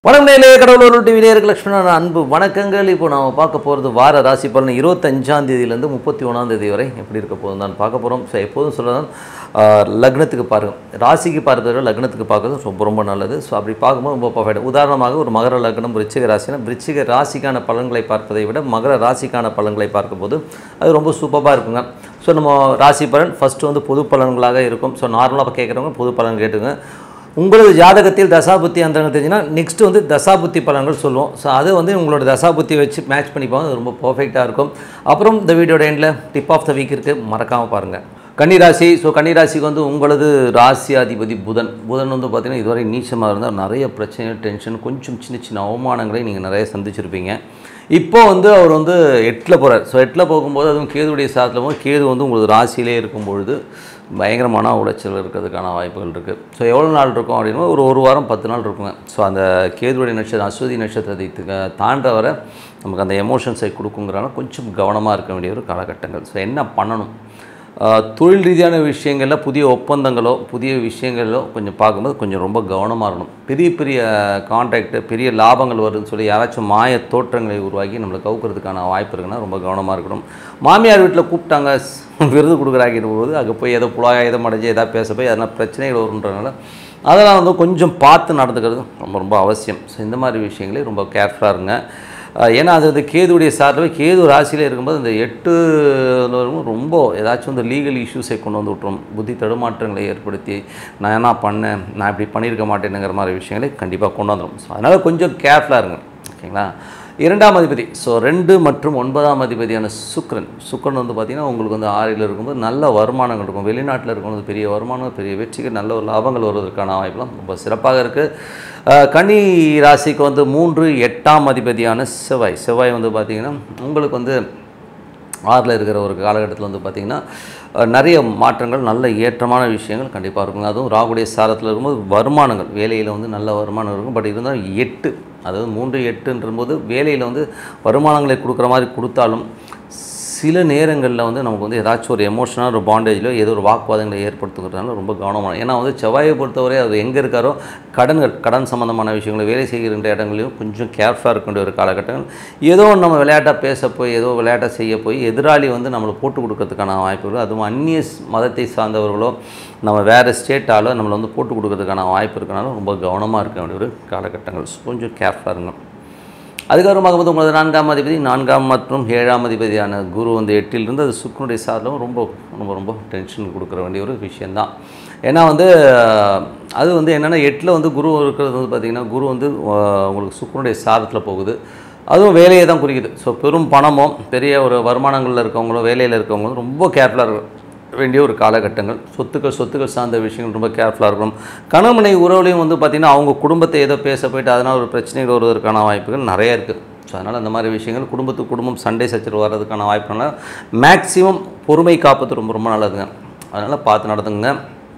வணக்கம் நேயர்களே, கடவுளூர் டிவி நேயர்களுக்கு லட்சுமணன் அன்பு வணக்கங்கள். இப்போ நாம் பார்க்க போகிறது வார ராசி பலன் 25ஆம் தேதியிலேருந்து 31ஆம் தேதி வரை எப்படி இருக்க போகுது தான் பார்க்க போகிறோம். ஸோ எப்போதும் சொல்லலாம், லக்னத்துக்கு பாருங்கள், ராசிக்கு பார்க்கறத விட லக்னத்துக்கு பார்க்குறது ரொம்ப ரொம்ப நல்லது. ஸோ அப்படி பார்க்கும்போது ரொம்ப பர்ஃபெக்ட். உதாரணமாக ஒரு மகர லக்னம் விருச்சிக ராசினா விருச்சிக ராசிக்கான பலன்களை பார்ப்பதை விட மகர ராசிக்கான பலன்களை பார்க்கும்போது அது ரொம்ப சூப்பராக இருக்குங்க. ஸோ நம்ம ராசி பலன் ஃபஸ்ட்டு வந்து பொது பலன்களாக இருக்கும். ஸோ நார்மலாக கேட்குறவங்க பொது பலன் கேட்டுங்க. உங்களது ஜாதகத்தில் தசாபுத்தி அந்தரங்கள் தெரிஞ்சுன்னா நெக்ஸ்ட்டு வந்து தசாபுத்தி பலன்கள் சொல்லுவோம். ஸோ அது வந்து உங்களோட தசாபுத்தி வச்சு மேட்ச் பண்ணிப்பாங்க, அது ரொம்ப பர்ஃபெக்டாக இருக்கும். அப்புறம் இந்த வீடியோட எண்டில் டிப் ஆஃப் த வீக் இருக்குது, மறக்காமல் பாருங்கள். கன்னிராசி. ஸோ கன்னிராசிக்கு வந்து உங்களது ராசியாதிபதி புதன் வந்து பார்த்திங்கன்னா இதுவரை நீச்சமாக இருந்தால் நிறைய பிரச்சனை, டென்ஷன், கொஞ்சம் சின்ன சின்ன அவமானங்களை நீங்கள் நிறைய சந்திச்சிருப்பீங்க. இப்போ வந்து அவர் வந்து 8ல் போகிறார். ஸோ 8ல் போகும்போது அதுவும் கேதுவுடைய சாதத்தில் போது கேது வந்து உங்களுக்கு ராசியிலே இருக்கும்பொழுது பயங்கரமான உளைச்சல் இருக்கிறதுக்கான வாய்ப்புகள் இருக்குது. ஸோ எவ்வளோ நாள் இருக்கும் அப்படின்னா ஒரு வாரம் 10 நாள் இருக்குங்க. ஸோ அந்த கேதுவுடைய நட்சத்திரம் அஸ்வதி நட்சத்திரத்தை தாண்ட வர நமக்கு அந்த எமோஷன்ஸை கொடுக்குங்கிறனால கொஞ்சம் கவனமாக இருக்க வேண்டிய ஒரு காலகட்டங்கள். ஸோ என்ன பண்ணணும், தொழில் ரீதியான விஷயங்களில் புதிய ஒப்பந்தங்களோ புதிய விஷயங்களோ கொஞ்சம் பார்க்கும்போது கொஞ்சம் ரொம்ப கவனமாக இருக்கணும். பெரிய பெரிய கான்ட்ராக்டு, பெரிய லாபங்கள் வருதுன்னு சொல்லி யாராச்சும் மாய தோற்றங்களை உருவாக்கி நம்மளை கவுக்கிறதுக்கான வாய்ப்பு இருக்குன்னா ரொம்ப கவனமாக இருக்கணும். மாமியார் வீட்டில் கூப்பிட்டாங்க, விருது கொடுக்குறாங்கிற போது அங்கே போய் ஏதோ புலாயுதம் அடைஞ்சு எதாவது பேச போய் அதனால் பிரச்சனைகள் வருன்றதுனால அதெல்லாம் வந்து கொஞ்சம் பார்த்து நடந்துக்கிறது ரொம்ப ரொம்ப அவசியம். ஸோ இந்த மாதிரி விஷயங்களே ரொம்ப கேர்ஃபுல்லாக இருங்க. ஏன்னா அது கேதுவுடைய சார்பில் கேது ராசியில் இருக்கும்போது இந்த 8 ரொம்ப ஏதாச்சும் இந்த லீகல் இஷ்யூஸை கொண்டு வந்து விட்டுரும், புத்தி தடுமாற்றங்களை ஏற்படுத்தி நான் என்ன பண்ணேன், நான் இப்படி பண்ணியிருக்க மாட்டேனுங்கிற மாதிரி விஷயங்களை கண்டிப்பாக கொண்டு வந்துடும். ஸோ அதனால் கொஞ்சம் கேர்ஃபுல்லாக இருங்க, ஓகேங்களா. 2ஆம் அதிபதி, ஸோ 2 மற்றும் 9ஆம் அதிபதியான சுக்கிரன் வந்து பார்த்திங்கன்னா உங்களுக்கு வந்து 6ல் இருக்கும்போது நல்ல வருமானங்கள் இருக்கும். வெளிநாட்டில் இருக்கும்போது பெரிய வருமானம், பெரிய வெற்றிகள், நல்ல ஒரு லாபங்கள் வருவதற்கான வாய்ப்பெலாம் ரொம்ப சிறப்பாக இருக்குது. கன்னி ராசிக்கு வந்து 3, 8ஆம் அதிபதியான செவ்வாய் வந்து பார்த்திங்கன்னா உங்களுக்கு வந்து 6ல் இருக்கிற ஒரு காலகட்டத்தில் வந்து பார்த்திங்கன்னா நிறைய மாற்றங்கள், நல்ல ஏற்றமான விஷயங்கள் கண்டிப்பாக இருக்குங்க. அதுவும் ராகுடைய சாரத்தில் இருக்கும்போது வருமானங்கள், வேலையில் வந்து நல்ல வருமானம் இருக்கும். பட் இருந்தாலும் 8, அதாவது 3, 8ன்றபோது வேலையில் வந்து வருமானங்களை கொடுக்குற மாதிரி கொடுத்தாலும் சில நேரங்களில் வந்து நமக்கு வந்து ஏதாச்சும் ஒரு எமோஷனாக ஒரு பாண்டேஜில் ஏதோ ஒரு வாக்குவாதங்களை ஏற்படுத்துக்கிறதுனால ரொம்ப கவனமான. ஏன்னா வந்து செவ்வாயை பொறுத்தவரை அது எங்கே இருக்காரோ கடன் சம்மந்தமான விஷயங்களை வேலை செய்கின்ற இடங்களையும் கொஞ்சம் கேர்ஃபுல்லாக இருக்க வேண்டிய ஒரு காலகட்டங்கள். ஏதோ நம்ம விளையாட்டாக பேச போய் ஏதோ விளையாட்டாக செய்ய போய் எதிராளி வந்து நம்மளை போட்டு கொடுக்கறதுக்கான வாய்ப்புகள், அதுவும் அந்நிய மதத்தை சார்ந்தவர்களோ நம்ம வேறு ஸ்டேட்டாலோ நம்மளை வந்து போட்டு கொடுக்கறதுக்கான வாய்ப்பு இருக்கனால ரொம்ப கவனமாக இருக்க வேண்டிய ஒரு காலகட்டங்கள். கொஞ்சம் கேர்ஃபுல்லாக இருங்க. அதுக்கப்புறமாக வந்து உங்களது 4ஆம் அதிபதி 4ஆம் மற்றும் 7ஆம் அதிபதியான குரு வந்து 8லிருந்து அது சுக்கிரனுடைய சாதலும் ரொம்ப ரொம்ப ரொம்ப டென்ஷன் கொடுக்குற வேண்டிய ஒரு விஷயந்தான். ஏன்னா வந்து அது வந்து என்னென்னா 8ல் வந்து குரு இருக்கிறது வந்து பார்த்திங்கன்னா குரு வந்து உங்களுக்கு சுக்கிரனுடைய சாதத்தில் போகுது, அதுவும் வேலையை தான் குறிக்குது. ஸோ பெரும் பணமோ பெரிய ஒரு வருமானங்களில் இருக்கவங்களோ வேலையில் இருக்கவங்களும் ரொம்ப கேர்ஃபுல்லாக இருக்கும் வேண்டிய ஒரு காலகட்டங்கள். சொத்துக்கள் சார்ந்த விஷயங்கள் ரொம்ப கேர்ஃபுல்லாக இருக்கணும். கணவனை உறவுலையும் வந்து பார்த்திங்கன்னா அவங்க குடும்பத்தை ஏதோ பேச போயிட்டு அதனால் ஒரு பிரச்சனைகள் வருவதற்கான வாய்ப்புகள் நிறைய இருக்குது. ஸோ அதனால் அந்த மாதிரி விஷயங்கள் குடும்பம் சண்டை சச்சரவு வர்றதுக்கான வாய்ப்புனால மேக்ஸிமம் பொறுமை காப்பது ரொம்ப ரொம்ப நல்லதுங்க. அதனால் பார்த்து நடந்துங்க.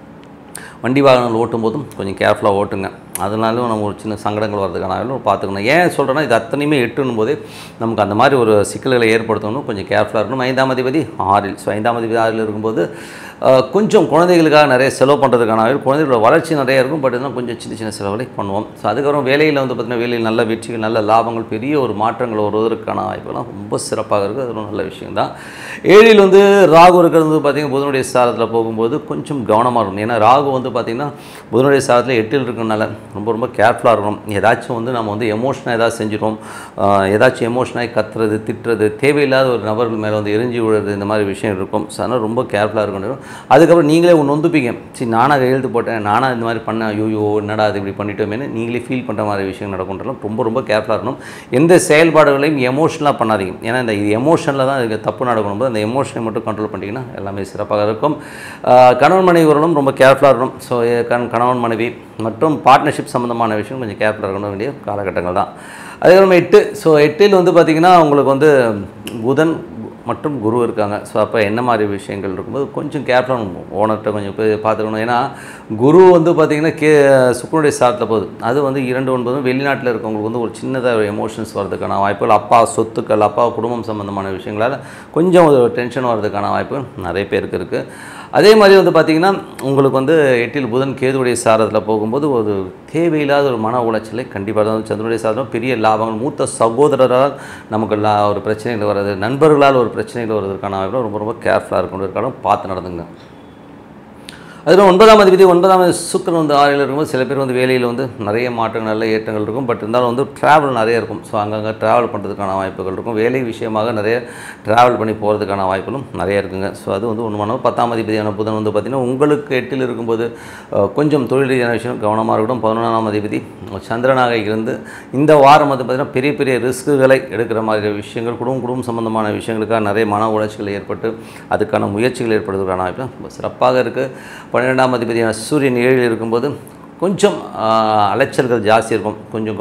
வண்டி வாகனங்கள் ஓட்டும் போதும் கொஞ்சம் கேர்ஃபுல்லாக ஓட்டுங்க. அதனாலும் நம்ம ஒரு சின்ன சங்கடங்கள் வர்றதுக்கான பார்த்துக்கணும். ஏன் சொல்கிறேன்னா இது அத்தனையுமே 8ன்னும் போதே நமக்கு அந்த மாதிரி ஒரு சிக்கல்களை ஏற்படுத்தணும், கொஞ்சம் கேர்ஃபுல்லாக இருக்கணும். 5ஆம் அதிபதி 6ல். ஸோ 5ஆம் அதிபதி 6ல் இருக்கும்போது கொஞ்சம் குழந்தைகளுக்காக நிறைய செலவு பண்ணுறதுக்கான குழந்தைகளோட வளர்ச்சி நிறைய இருக்கும். பட் இருந்தால் கொஞ்சம் சின்ன சின்ன செலவுகளை பண்ணுவோம். ஸோ அதுக்கப்புறம் வேலையில் வந்து பார்த்திங்கன்னா வேலையில் நல்ல வெற்றிகள், நல்ல லாபங்கள், பெரிய ஒரு மாற்றங்கள் வருவதற்கான வாய்ப்புலாம் ரொம்ப சிறப்பாக இருக்குது. அது ஒரு நல்ல விஷயந்தான். 7ல் வந்து ராகு இருக்கிறது வந்து பார்த்திங்கன்னா புதனுடைய சாரத்தில் போகும்போது கொஞ்சம் கவனமாக இருக்கணும். ஏன்னா ராகு வந்து பார்த்திங்கன்னா புதனுடைய சாரத்தில் 8ல் இருக்கிறனால ரொம்ப ரொம்ப கேர்ஃபுல்லாக இருக்கணும். ஏதாச்சும் வந்து நம்ம வந்து எமோஷனாக ஏதாவது செஞ்சிடும், ஏதாச்சும் எமோஷனாக கத்துறது, திட்டுறது, தேவையில்லாத ஒரு நபர்கள் மேலே வந்து எரிஞ்சு விடுறது, இந்த மாதிரி விஷயம் இருக்கும். ஸோ அதனால் ரொம்ப கேர்ஃபுல்லாக இருக்கணும். அதுக்கப்புறம் நீங்களே ஒன்று நொந்துப்பீங்க, சரி நானாக எழுத்து போட்டேன், நானாக இந்த மாதிரி பண்ணேன், ஐயோ என்னடா அது இப்படி பண்ணிட்டோமேனு நீங்களே ஃபீல் பண்ணுற மாதிரி விஷயம் நடக்கும்ன்றலாம் ரொம்ப ரொம்ப கேர்ஃபுல்லாக இருக்கணும். எந்த செயல்பாடுகளையும் எமோஷனலாக பண்ணாதீங்க. ஏன்னா இந்த இது தான் இதுக்கு தப்பு நடக்கணும். அந்த எமோஷனை மட்டும் கண்ட்ரோல் பண்ணிட்டீங்கன்னா எல்லாமே சிறப்பாக இருக்கும். கணவன் மனைவி உறவும் ரொம்ப கேர்ஃபுல்லாக இருக்கணும். ஸோ கணவன் மனைவி மற்றும் பார்ட்னர்ஷிப் சம்மந்தமான விஷயம் கொஞ்சம் கேர்ஃபுல்லாக இருக்கணும் வேண்டிய காலகட்டங்கள் தான். அதுக்கப்புறம் 8. ஸோ 8ல் வந்து பார்த்திங்கன்னா உங்களுக்கு வந்து புதன் மற்றும் குரு இருக்காங்க. ஸோ அப்போ என்ன மாதிரி விஷயங்கள் இருக்கும்போது கொஞ்சம் கேர்ஃபுல்லாக ஓனர்கிட்ட கொஞ்சம் போய் பார்த்துக்கணும். ஏன்னா குரு வந்து பார்த்திங்கன்னா சுக்கிரனுடைய சாரத்தில் போகுது. அது வந்து 2, 9 வெளிநாட்டில் இருக்கவங்களுக்கு வந்து ஒரு சின்னதாக எமோஷன்ஸ் வரதுக்கான வாய்ப்புகள், அப்பா சொத்துக்கள், அப்பா குடும்பம் சம்மந்தமான விஷயங்களால் கொஞ்சம் ஒரு டென்ஷன் வரதுக்கான வாய்ப்பு நிறைய பேருக்கு இருக்குது. அதே மாதிரி வந்து பார்த்திங்கன்னா உங்களுக்கு வந்து 8ல் புதன் கேதுவுடைய சாரத்தில் போகும்போது ஒரு தேவையில்லாத ஒரு மன உளைச்சலை கண்டிப்பாக தான் சந்திரனுடைய சாரம் பெரிய லாபங்கள் மூத்த சகோதரரால் நமக்கு ஒரு பிரச்சனைகள் வர்றது, நண்பர்களால் ஒரு பிரச்சனைகள் வருவதற்கான வாய்ப்பு ரொம்ப ரொம்ப கேர்ஃபுல்லாக இருக்கணும், பார்த்து நடந்துங்க. அதில் 9ஆம் அதிபதி 9ஆம் சுக்கிரன் வந்து 6ல் இருக்கும்போது சில பேர் வந்து வேலையில் வந்து நிறைய மாற்றங்கள் நல்ல ஏற்றங்கள் இருக்கும். பட் இருந்தாலும் வந்து ட்ராவல் நிறைய இருக்கும். ஸோ அங்கங்கே ட்ராவல் பண்ணுறதுக்கான வாய்ப்புகள் இருக்கும். வேலை விஷயமாக நிறைய ட்ராவல் பண்ணி போகிறதுக்கான வாய்ப்புகளும் நிறைய இருக்குங்க. ஸோ அது வந்து ஒன்று பண்ணணும். 10ஆம் அதிபதியான புதன் வந்து பார்த்திங்கன்னா உங்களுக்கு 8ல் இருக்கும்போது கொஞ்சம் தொழில் ரீதியான விஷயம் கவனமாக இருக்கட்டும். 11ஆம் அதிபதி சந்திரனாக இருந்து இந்த வாரம் வந்து பார்த்திங்கன்னா பெரிய பெரிய ரிஸ்க்குகளை எடுக்கிற மாதிரி விஷயங்கள் குடும்பம் சம்பந்தமான விஷயங்களுக்காக நிறைய மன உளைச்சல்கள் ஏற்பட்டு அதுக்கான முயற்சிகள் ஏற்படுவதற்கான வாய்ப்பு சிறப்பாக இருக்குது. 12ஆம் அதிபதியான சூரியன் 7ல் இருக்கும்போது கொஞ்சம் அலைச்சல்கள் ஜாஸ்தி இருக்கும். கொஞ்சம்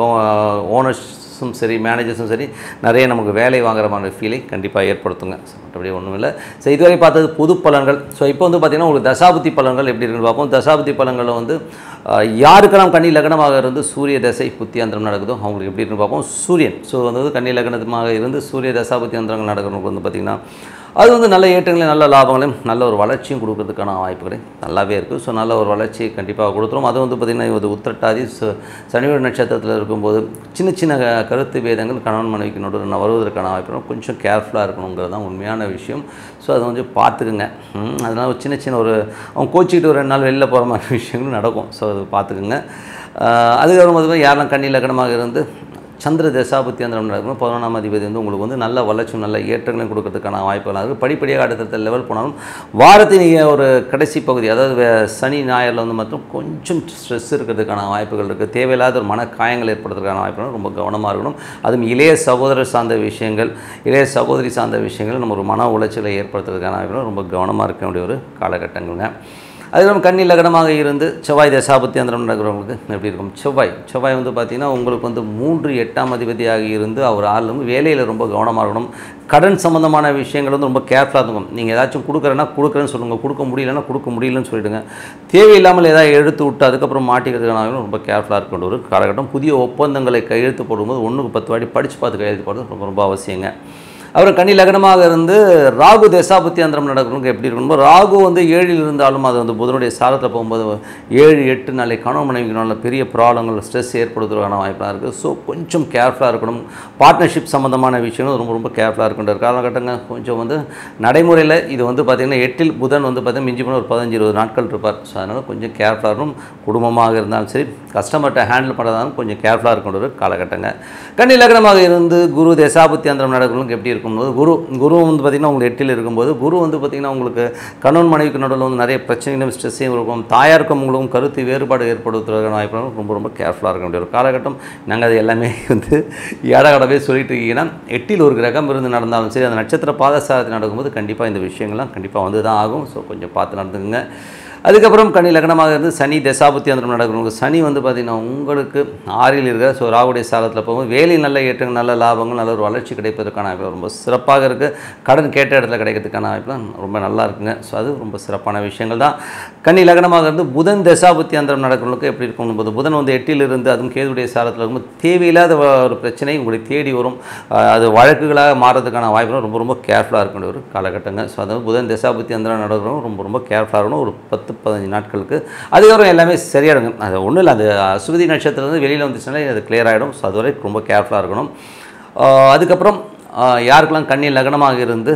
ஓனர்ஸும் சரி மேனேஜர்ஸும் சரி நிறைய நமக்கு வேலை வாங்குற மாதிரி ஃபீலை கண்டிப்பாக ஏற்படுத்துங்க. ஸோ மற்றபடி ஒன்றும் இல்லை. ஸோ இதுவரை பார்த்தது பொது பலன்கள். ஸோ இப்போ வந்து பார்த்திங்கன்னா உங்களுக்கு தசாபுத்தி பலன்கள் எப்படி இருக்குன்னு பார்ப்போம். தசாபுத்தி பலன்களில் வந்து யாருக்கெல்லாம் கன்னி லக்னமாக இருந்து சூரிய தசை புத்தி அந்தரம் நடக்குதோ அவங்களுக்கு எப்படி இருக்குன்னு பார்ப்போம். சூரியன் ஸோ வந்து கன்னி லக்னமாக இருந்து சூரிய தசாபுத்தி அந்தரங்கள் நடக்கிறவங்களுக்கு வந்து பார்த்திங்கன்னா அது வந்து நல்ல ஏற்றங்களையும் நல்ல லாபங்களையும் நல்ல ஒரு வளர்ச்சியும் கொடுக்கறதுக்கான வாய்ப்புகள் நல்லாவே இருக்குது. ஸோ நல்ல ஒரு வளர்ச்சியை கண்டிப்பாக கொடுத்துரும். அது வந்து பார்த்திங்கன்னா இது உத்திரட்டாதி சனியோட நட்சத்திரத்தில் இருக்கும்போது சின்ன சின்ன கருத்து பேதங்கள் கணவன் மனைவிக்கு நடுவில் வருவதற்கான வாய்ப்புகள் கொஞ்சம் கேர்ஃபுல்லாக இருக்கணுங்கிறது தான் உண்மையான விஷயம். ஸோ அதை கொஞ்சம் பார்த்துக்குங்க. அதனால் ஒரு சின்ன ஒரு அவங்க கோச்சிக்கிட்டு ஒரு 2 நாள் வெளில போகிற மாதிரி விஷயங்களும் நடக்கும். ஸோ அது பார்த்துக்குங்க. அதுக்கப்புறம் வந்து யாரெல்லாம் கன்னி லக்னமாக இருந்து சந்திர தசாபுத்தி அந்தரம் நடக்கணும். 11ஆம் அதிபதி வந்து உங்களுக்கு வந்து நல்ல வளர்ச்சியும் நல்ல ஏற்றங்களையும் கொடுக்கறதுக்கான வாய்ப்புகள் இருக்குது. படிப்படியாக அடுத்த லெவல் போனாலும் வாரத்தின் ஒரு கடைசி பகுதி அதாவது சனி ஞாயிறில் வந்து மட்டும் கொஞ்சம் ஸ்ட்ரெஸ் இருக்கிறதுக்கான வாய்ப்புகள் இருக்குது. தேவையில்லாத ஒரு மன காயங்கள் ஏற்படுறதுக்கான வாய்ப்புகள் ரொம்ப கவனமாக இருக்கணும். அதுவும் இளைய சகோதரர் சார்ந்த விஷயங்கள் இளைய சகோதரி சார்ந்த விஷயங்கள் நம்ம ஒரு மன உளைச்சலை ஏற்படுத்துறதுக்கான வாய்ப்புகள் ரொம்ப கவனமாக இருக்க வேண்டிய ஒரு காலகட்டங்கள்ங்க. அதுக்கப்புறம் கன்னி லக்னமாக இருந்து செவ்வாய் தசாபுத்தி அந்தரம் நடக்கிறவங்களுக்கு எப்படி இருக்கும். செவ்வாய் வந்து பார்த்திங்கன்னா உங்களுக்கு வந்து 3 8ஆம் அதிபதியாக இருந்து அவர் ஆளும் வேலையில் ரொம்ப கவனமாக இருக்கணும். கடன் சம்மந்தமான விஷயங்கள் வந்து ரொம்ப கேர்ஃபுல்லாக இருக்கும். நீங்கள் ஏதாச்சும் கொடுக்குறேன்னு சொல்லுங்கள், கொடுக்க முடியலன்னு சொல்லிவிடுங்க. தேவையில்லாமல் ஏதாவது எடுத்து விட்டு அதுக்கப்புறம் மாட்டிக்கிறதுக்கான ரொம்ப கேர்ஃபுல்லாக இருக்க ஒரு காலகட்டம். புதிய ஒப்பந்தங்களை கையெழுத்து போடும்போது 1க்கு 10 வாட்டி படித்து பார்த்து கையெழுத்து போடுறது ரொம்ப ரொம்ப அவசியங்க. அப்புறம் கன்னி லக்னமாக இருந்து ராகு தசாபுத்தி அந்தரம் நடக்கிறவங்க எப்படி இருக்கணும். ராகு வந்து 7ல் இருந்தாலும் அது வந்து புதனுடைய சாரத்தில் போகும்போது 7 8 நாளை கணவன் மனைவிக்கு நல்ல பெரிய ப்ராப்ளங்கள் ஸ்ட்ரெஸ் ஏற்படுத்துவதற்கான வாய்ப்பாக இருக்குது. ஸோ கொஞ்சம் கேர்ஃபுல்லாக இருக்கணும். பார்ட்னர்ஷிப் சம்மந்தமான விஷயங்கள் ரொம்ப ரொம்ப கேர்ஃபுல்லாக இருக்கின்ற காலகட்டங்க. கொஞ்சம் வந்து நடைமுறையில் இது வந்து பார்த்திங்கன்னா 8ல் புதன் வந்து பார்த்திங்கன்னா மிஞ்சி போன ஒரு 15-20 நாட்கள் இருப்பார். ஸோ அதனால் கொஞ்சம் கேர்ஃபுல்லாக இருக்கணும். குடும்பமாக இருந்தாலும் சரி கஸ்டமர்கிட்ட ஹேண்டில் பண்ணுறதாலும் கொஞ்சம் கேர்ஃபுல்லாக இருக்கின்ற ஒரு காலகட்டங்க. கன்னி லக்னமாக இருந்து குரு தசாபுத்தி அந்தரம் நடக்கிறவங்களுக்கு எப்படி இருக்கும். குரு வந்து பார்த்திங்கன்னா உங்களுக்கு 8ல் இருக்கும்போது குரு வந்து பார்த்திங்கன்னா உங்களுக்கு கணவன் மனைவிக்கு நடுவில் வந்து நிறைய பிரச்சனைகளும் ஸ்ட்ரெஸ்ஸையும் இருக்கும். தாயாருக்கும் உங்களுக்கும் கருத்து வேறுபாடு ஏற்படுத்துவதற்கான வாய்ப்பு ரொம்ப ரொம்ப கேர்ஃபுல்லாக இருக்க வேண்டிய ஒரு காலகட்டம். நாங்கள் அது எல்லாமே வந்து ஏடகடவே சொல்லிட்டு இருக்கீங்கன்னா 8ல் ஒரு கிரகம் இருந்து நடந்தாலும் சரி அந்த நட்சத்திர பாதசாரத்தில் நடக்கும்போது கண்டிப்பாக இந்த விஷயங்கள்லாம் கண்டிப்பாக வந்து தான் ஆகும். ஸோ கொஞ்சம் பார்த்து நடந்துக்குங்க. அதுக்கப்புறம் கன்னி லக்னமாக இருந்து சனி தசாபுத்தி அந்தரம் நடக்கிறவங்க சனி வந்து பார்த்திங்கன்னா உங்களுக்கு 6ல் இருக்கிற ஸோ ராகுடைய சாரத்தில் போகும்போது வேலை நல்ல ஏற்றங்கள் நல்ல லாபங்கள் நல்ல ஒரு வளர்ச்சி கிடைப்பதற்கான வாய்ப்பு ரொம்ப சிறப்பாக இருக்குது. கடன் கேட்ட இடத்துல கிடைக்கிறதுக்கான வாய்ப்புலாம் ரொம்ப நல்லா இருக்குங்க. ஸோ அது ரொம்ப சிறப்பான விஷயங்கள் தான். கன்னி லக்னமாக இருந்து புதன் தசாபுத்தி அந்தரம் நடக்கிறவங்களுக்கு எப்படி இருக்கும் போது புதன் வந்து 8ல் இருந்து அதுவும் கேதுடைய சாரத்தில் இருக்கும்போது தேவையில்லாத ஒரு பிரச்சனை உங்களுக்கு தேடி வரும். அது வழக்குகளாக மாறதுக்கான வாய்ப்புகள் ரொம்ப ரொம்ப கேர்ஃபுல்லாக இருக்க வேண்டிய ஒரு காலகட்டங்க. ஸோ அதாவது புதன் தசாபுத்தி அந்தரம் நடக்கிறவங்க ரொம்ப ரொம்ப கேர்ஃபுல்லாக இருக்கணும். ஒரு 10-15 நாட்களுக்கு அதுக்கப்புறம் எல்லாமே சரியாயிடுங்க. அது ஒன்றும் இல்லை. அது அஸ்வதி நட்சத்திரம் வெளியில் வந்துச்சுனாலே அது கிளியர் ஆகிடும். ஸோ அதுவரை ரொம்ப கேர்ஃபுல்லாக இருக்கணும். அதுக்கப்புறம் யாருக்கெல்லாம் கன்னி லக்னமாக இருந்து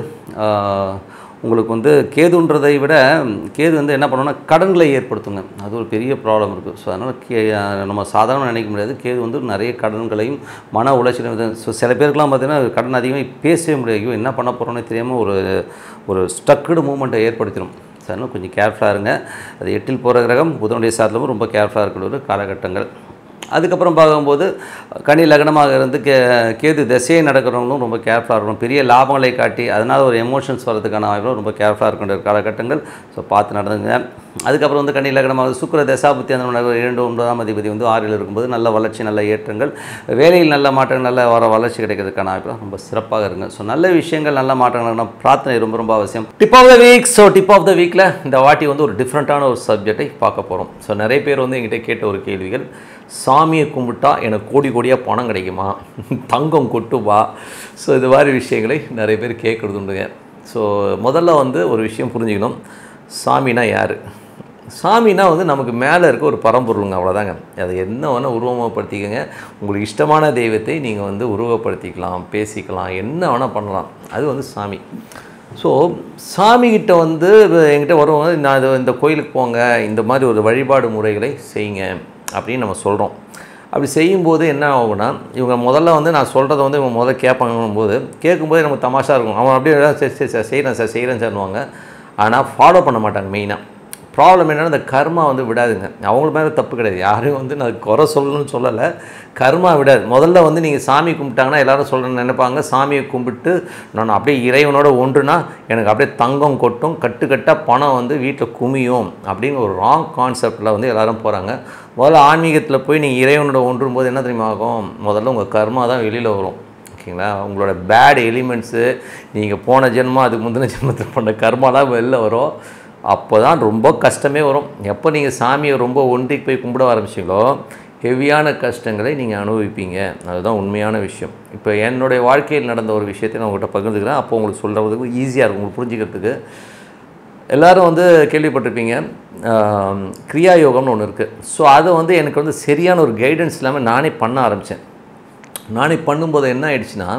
உங்களுக்கு வந்து கேதுன்றதை விட கேது வந்து என்ன பண்ணணும்னா கடன்களை ஏற்படுத்துங்க. அது ஒரு பெரிய ப்ராப்ளம் இருக்குது. ஸோ அதனால் நம்ம சாதாரணமாக நினைக்க முடியாது. கேது வந்து நிறைய கடன்களையும் மன உளைச்சலையும் ஸோ சில பேருக்குலாம் பார்த்திங்கன்னா கடன் அதிகமாக பேசவே முடியாது. என்ன பண்ண போகிறோன்னே தெரியாமல் ஒரு ஸ்டக்குடு மூமெண்ட்டை ஏற்படுத்திடும். ஸோ அதனால் கொஞ்சம் கேர்ஃபுல்லாக இருங்க. அது 8ல் போகிற கிரகம் புதனுடைய சாரத்திலும் ரொம்ப கேர்ஃபுல்லாக இருக்கிற ஒரு காலகட்டங்கள். அதுக்கப்புறம் பார்க்கும்போது கன்னி லக்னமாக இருந்து கேது திசையை நடக்கிறவங்களும் ரொம்ப கேர்ஃபுல்லாக இருக்கணும். பெரிய லாபங்களை காட்டி அதனால் ஒரு எமோஷன்ஸ் வரதுக்கான வாய்ப்பும் ரொம்ப கேர்ஃபுல்லாக இருக்கின்ற காலகட்டங்கள். ஸோ பார்த்து நடந்துங்க. அதுக்கப்புறம் வந்து கன்னி லக்னமாக சுக்கிர தசாபுத்தி அந்த 2 9ஆம் அதிபதி வந்து 6ல் இருக்கும்போது நல்ல வளர்ச்சி நல்ல ஏற்றங்கள் வேலையில் நல்ல மாற்றங்கள் நல்ல வளர்ச்சி கிடைக்கிறதுக்கான வாய்ப்பு ரொம்ப சிறப்பாக இருங்க. ஸோ நல்ல விஷயங்கள் நல்ல மாற்றங்கள் பிரார்த்தனை ரொம்ப ரொம்ப அவசியம். Tip of the week. So tip of the வீக்கில் இந்த வாட்டி வந்து ஒரு டிஃப்ரெண்ட்டான ஒரு சப்ஜெக்டை பார்க்க போகிறோம். ஸோ நிறைய பேர் வந்து எங்கிட்ட கேட்ட ஒரு கேள்விகள், சாமியை கும்பிட்டா எனக்கு கோடி கோடியாக பணம் கிடைக்குமா, தங்கம் கொட்டுவா, ஸோ இது மாதிரி விஷயங்களை நிறைய பேர் கேட்குறது உண்டுங்க. ஸோ முதல்ல வந்து ஒரு விஷயம் புரிஞ்சுக்கணும். சாமினா யார்? சாமினா வந்து நமக்கு மேலே இருக்க ஒரு பரம்பொருளுங்க, அவ்வளோதாங்க. அதை என்ன வேணால் உருவகப்படுத்திக்கங்க. உங்களுக்கு இஷ்டமான தெய்வத்தை நீங்கள் வந்து உருவப்படுத்திக்கலாம், பேசிக்கலாம், என்ன வேணால் பண்ணலாம். அது வந்து சாமி. ஸோ சாமிகிட்ட வந்து என்கிட்ட வருவாங்க, நான் இந்த கோயிலுக்கு போங்க, இந்த மாதிரி ஒரு வழிபாடு முறைகளை செய்யுங்க அப்படின்னு நம்ம சொல்கிறோம். அப்படி செய்யும்போது என்ன ஆகும்னா, இவங்க முதல்ல வந்து நான் சொல்கிறத வந்து இவங்க முதல்ல கேட்பாங்கும்போது கேட்கும்போது நமக்கு தமாஷாக இருக்கும். அவன் அப்படியே சரி சரி சார் செய்கிறேன் சார் செய்கிறேன் சார்னுவாங்க. ஆனால் ஃபாலோ பண்ண மாட்டாங்க. மெயினாக ப்ராப்ளம் என்னென்னா, இந்த கர்மா வந்து விடாதுங்க. அவங்கள மேலே தப்பு கிடையாது, யாரையும் வந்து நான் குறை சொல்லணும்னு சொல்லலை. கர்மா விடாது. முதல்ல வந்து நீங்கள் சாமி கும்பிட்டாங்கன்னா எல்லோரும் சொல்கிறேன்னு நினைப்பாங்க, சாமியை கும்பிட்டு நான் அப்படியே இறைவனோட ஒன்றுனா எனக்கு அப்படியே தங்கம் கொட்டும், கட்டுக்கட்டாக பணம் வந்து வீட்டில் குமியும் அப்படிங்கிற ஒரு ராங் கான்செப்டில் வந்து எல்லோரும் போகிறாங்க. முதல்ல ஆன்மீகத்தில் போய் நீங்கள் இறைவனோட ஒன்றும் போது என்ன தெரியுமா ஆகும்? முதல்ல உங்கள் கர்மா தான் வெளியில் வரும். ஓகேங்களா? உங்களோட பேட் எலிமெண்ட்ஸு, நீங்கள் போன ஜென்மம் அதுக்கு முந்தின ஜென்மத்தில் பண்ண கர்மாலாம் வெளில வரும். அப்போ தான் ரொம்ப கஷ்டமே வரும். எப்போ நீங்கள் சாமியை ரொம்ப ஒன்றிக்கு போய் கும்பிட ஆரம்பிச்சிங்களோ ஹெவியான கஷ்டங்களை நீங்கள் அனுபவிப்பீங்க. அதுதான் உண்மையான விஷயம். இப்போ என்னுடைய வாழ்க்கையில் நடந்த ஒரு விஷயத்தை நான் உங்கள்கிட்ட பகிர்ந்துக்கிறேன். அப்போ உங்களுக்கு சொல்கிறதுக்கு ஈஸியாக இருக்கும், உங்களுக்கு புரிஞ்சுக்கிறதுக்கு. எல்லோரும் வந்து கேள்விப்பட்டிருப்பீங்க, கிரியா யோகம்னு ஒன்று இருக்குது. ஸோ அதை வந்து எனக்கு வந்து சரியான ஒரு கைடன்ஸ் இல்லாமல் நானே பண்ண ஆரம்பித்தேன். நானே பண்ணும்போது என்ன ஆயிடுச்சுன்னா,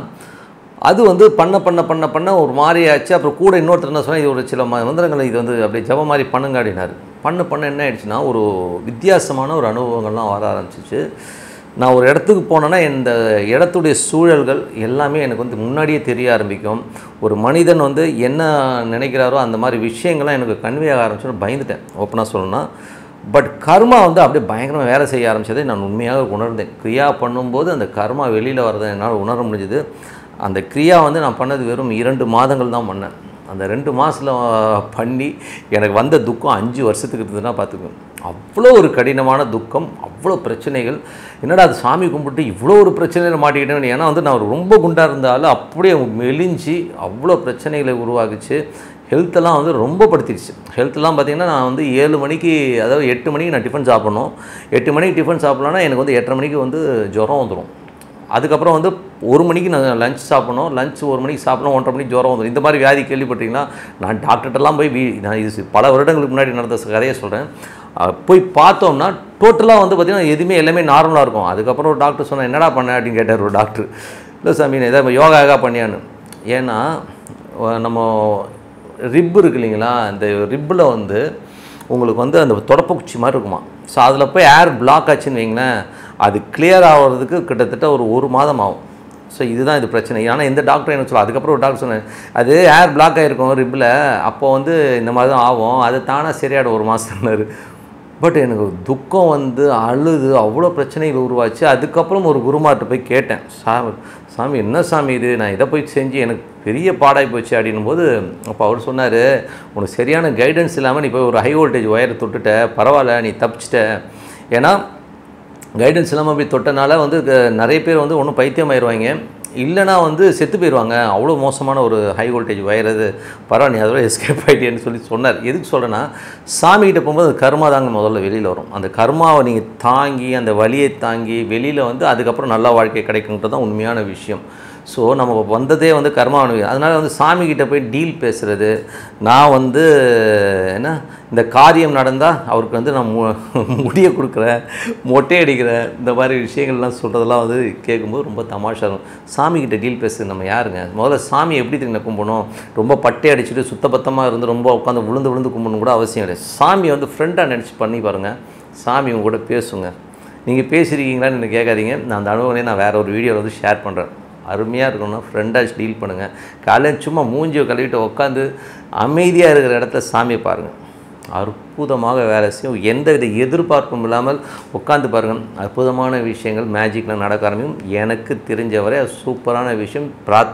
அது வந்து பண்ண ஒரு மாதிரி ஆச்சு. அப்புறம் கூட இன்னொருத்தர் என்ன சொன்னால், இது ஒரு சில மந்திரங்களை இது வந்து அப்படியே ஜப மாதிரி பண்ணுங்க அப்படின்னாரு. பண்ண என்ன ஆயிடுச்சுன்னா, ஒரு வித்தியாசமான ஒரு அனுபவங்கள்லாம் வர ஆரம்பிச்சிச்சு. நான் ஒரு இடத்துக்கு போனேன்னா இந்த இடத்துடைய சூழல்கள் எல்லாமே எனக்கு வந்து முன்னாடியே தெரிய ஆரம்பிக்கும். ஒரு மனிதன் வந்து என்ன நினைக்கிறாரோ அந்த மாதிரி விஷயங்கள்லாம் எனக்கு கன்வே ஆக ஆரம்பிச்சுன்னு பயந்துட்டேன், ஓப்பனாக சொல்லணும்னா. பட் கர்மா வந்து அப்படியே பயங்கரமாக வேலை செய்ய ஆரம்பித்ததை நான் உண்மையாக உணர்ந்தேன். கிரியா பண்ணும்போது அந்த கர்மா வெளியில் வரதை என்னால் உணர முடிஞ்சுது. அந்த கிரியா வந்து நான் பண்ணது வெறும் 2 மாதங்கள் தான் பண்ணேன். அந்த 2 மாதத்தில் பண்ணி எனக்கு வந்த துக்கம் 5 வருஷத்துக்கு இருந்ததுன்னா பார்த்துக்கோங்க. அவ்வளோ ஒரு கடினமான துக்கம், அவ்வளோ பிரச்சனைகள். என்னடா அது சாமி கும்பிட்டு இவ்வளோ ஒரு பிரச்சனையில் மாட்டிக்கிட்டேன். ஏன்னா வந்து நான் ரொம்ப குண்டாக இருந்தாலும் அப்படியே மெலிஞ்சு அவ்வளோ பிரச்சனைகளை உருவாக்குச்சு. ஹெல்த்தெல்லாம் வந்து ரொம்ப படுத்திடுச்சு. ஹெல்த்தெல்லாம் பார்த்திங்கன்னா, நான் வந்து 7 மணிக்கு, அதாவது 8 மணிக்கு நான் டிஃபன் சாப்பிட்ணும். 8 மணிக்கு டிஃபன் சாப்பிட்லான்னா எனக்கு வந்து 8:30 மணிக்கு வந்து ஜுரம் வந்துடும். அதுக்கப்புறம் வந்து 1 மணிக்கு நான் லஞ்ச் சாப்பிட்ணும். லஞ்ச் 1 மணிக்கு சாப்பிட்ணும், 1:30 மணிக்கு ஜுரம் வந்துடும். இந்த மாதிரி வியாதி கேள்விப்பட்டிங்கன்னா, நான் டாக்டர்கிட்டலாம் போய் நான் இது பல வருடங்களுக்கு முன்னாடி நடந்த கதையை சொல்கிறேன். போய் பார்த்தோம்னா டோட்டலாக வந்து பார்த்திங்கன்னா எதுவுமே எல்லாமே நார்மலாக இருக்கும். அதுக்கப்புறம் ஒரு டாக்டர் சொன்னேன், என்னடா பண்ண அப்படின்னு கேட்டார் ஒரு டாக்டர். இல்லை சாமி, நான் எதாவது யோகா பண்ணியான்னு. ஏன்னா நம்ம ரிப்பு இருக்கு இல்லைங்களா, அந்த ரிப்பில் வந்து உங்களுக்கு வந்து அந்த தொடப்பக்குச்சி மாதிரி இருக்குமா. ஸோ அதில் போய் ஏர் பிளாக் ஆச்சுன்னு வைங்களேன், அது கிளியர் ஆகிறதுக்கு கிட்டத்தட்ட ஒரு மாதம் ஆகும். ஸோ இதுதான் இது பிரச்சனை. ஆனால் எந்த டாக்டர் எனக்கு சொல்ல, அதுக்கப்புறம் ஒரு டாக்டர் சொன்னேன், அது ஏர் பிளாக் ஆகிருக்கும் ரிப்பில், அப்போது வந்து இந்த மாதிரி தான் ஆகும், அது தானாக சரியாயிடும் 1 மாதம்னாரு. பட் எனக்கு துக்கம் வந்து அழுது அவ்வளோ பிரச்சனைகள் உருவாச்சு. அதுக்கப்புறம் ஒரு குருமார்கிட்ட போய் கேட்டேன், சாமி என்ன சாமி இது, நான் இதை போய் செஞ்சு எனக்கு பெரிய பாடாகி போச்சு அப்படின்னும் போது, அப்போ அவர் சொன்னார், உனக்கு சரியான கைடன்ஸ் இல்லாமல் நீ போய் ஒரு ஹை வோல்டேஜ் ஒயரை தொட்டுட்ட, பரவாயில்ல நீ தப்பிச்சிட்ட. ஏன்னா கைடன்ஸ் இல்லாமல் போய் தொட்டனால வந்து நிறைய பேர் வந்து ஒன்றும் பைத்தியம் ஆயிடுவாங்க, இல்லைனா வந்து செத்து போயிடுவாங்க. அவ்வளோ மோசமான ஒரு ஹை வோல்டேஜ் ஒயர் அது, பரவாயில்ல நீ அதோட எஸ்கேப் ஆகிட்டேன்னு சொல்லி சொன்னார். எதுக்கு சொல்கிறேன்னா, சாமிகிட்ட போகும்போது அது கர்மா தாங்க முதல்ல வெளியில் வரும். அந்த கர்மாவை நீங்கள் தாங்கி, அந்த வலியை தாங்கி வெளியில் வந்து அதுக்கப்புறம் நல்ல வாழ்க்கை கிடைக்குன்றது தான் உண்மையான விஷயம். ஸோ நம்ம வந்ததே வந்து கர்மாவனுக்கு. அதனால் வந்து சாமிக்கிட்ட போய் டீல் பேசுகிறது, நான் வந்து என்ன இந்த காரியம் நடந்தால் அவருக்கு வந்து நான் முடியை கொடுக்குறேன், மொட்டை அடிக்கிறேன், இந்த மாதிரி விஷயங்கள்லாம் சொல்கிறதெல்லாம் வந்து கேட்கும்போது ரொம்ப தமாஷா இருக்கும். சாமிக்கிட்ட டீல் பேசுறது நம்ம யாருங்க? முதல்ல சாமி எப்படி தெரியும் கும்பிடணும்? ரொம்ப பட்டை அடிச்சுட்டு சுத்தபத்தமாக இருந்து ரொம்ப உட்காந்து விழுந்து கும்பிடணும் கூட அவசியம் கிடையாது. சாமியை வந்து ஃப்ரெண்டாக நினச்சி பண்ணி பாருங்கள், சாமி உங்க கூட பேசுங்க. நீங்கள் பேசியிருக்கீங்களான்னு எனக்கு கேட்காதீங்க, நான் அந்த அனுபவமே நான் வேறு ஒரு வீடியோவில் வந்து ஷேர் பண்ணுறேன். அருமையாக இருக்கணும்னா ஃப்ரெண்டாக டீல் பண்ணுங்கள். காலையில் சும்மா மூஞ்சியை கழுவிட்டு உட்காந்து அமைதியாக இருக்கிற இடத்துல சாமியை பாருங்கள், அற்புதமாக வேலை செய்யும். எந்த வித எதிர்பார்ப்பும் இல்லாமல் உட்காந்து பாருங்கள், அற்புதமான விஷயங்கள் மேஜிக்கில் நடக்க ஆரம்பிக்கும். எனக்கு தெரிஞ்சவரை சூப்பரான விஷயம்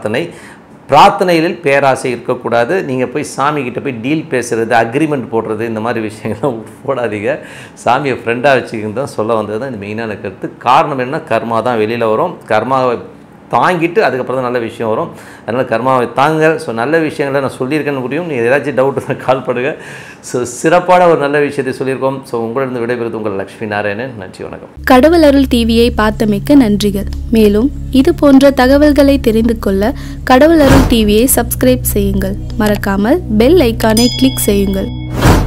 பிரார்த்தனைகளில் பேராசை இருக்கக்கூடாது. நீங்கள் போய் சாமிக்கிட்ட போய் டீல் பேசுகிறது, அக்ரிமெண்ட் போடுறது, இந்த மாதிரி விஷயங்கள்லாம் போடாதீங்க. சாமியை ஃப்ரெண்டாக வச்சுக்கின்னு தான் சொல்ல வந்தது தான் இந்த மெயினான கருத்து. காரணம் என்ன, கர்மா தான் வெளியில் வரும். கர்மாவை தாங்கிட்டு அதுக்கப்புறம் தான் நல்ல விஷயம் வரும். அதனால் கர்மாவை தாங்க. ஸோ நல்ல விஷயங்களை நான் சொல்லியிருக்கேன்னு புரியும். நீங்கள் ஏதாச்சும் டவுட் இருந்தால் கால் பண்ணுங்கள். ஸோ சிறப்பான ஒரு நல்ல விஷயத்தை சொல்லியிருக்கோம். ஸோ உங்களிடம் விடைபெறுவது உங்கள் லக்ஷ்மி நாராயணன். நன்றி, வணக்கம். கடவுள் அருள் டிவியை பார்த்தமைக்க நன்றிகள். மேலும் இது போன்ற தகவல்களை தெரிந்து கொள்ள கடவுள் அருள் டிவியை சப்ஸ்கிரைப் செய்யுங்கள். மறக்காமல் பெல் ஐக்கானை கிளிக் செய்யுங்கள்.